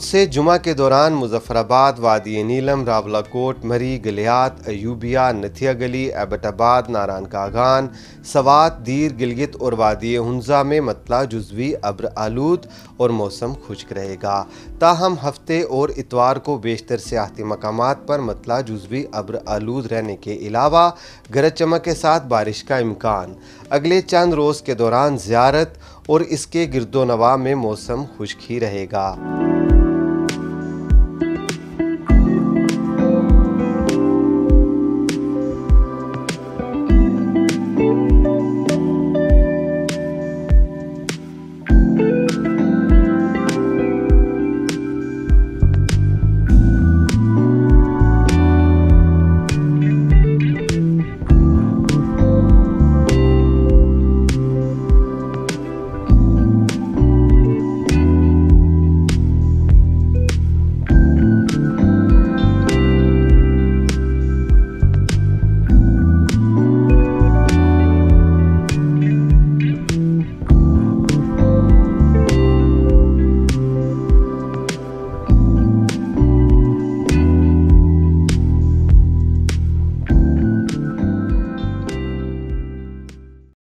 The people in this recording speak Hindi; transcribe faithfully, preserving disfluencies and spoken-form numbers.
से जुमा के दौरान मुजफ्फराबाद, वादी नीलम, रावलाकोट, मरी, गलियात, अयूबिया, नथिया गली, एबटाबाद, नारायण कागान, सवात, दीर, गिलगित और वादी हुंजा में मतला जुजवी अब्र आलूद और मौसम खुश्क रहेगा। ताहम हफ्ते और इतवार को बेशतर सियाहती मकामात पर मतला जुजवी अब्र आलूद रहने के अलावा गरज चमक के साथ बारिश का इम्कान। अगले चंद रोज़ के दौरान ज़ियारत और इसके गिरदो नवा में मौसम खुश्क ही रहेगा।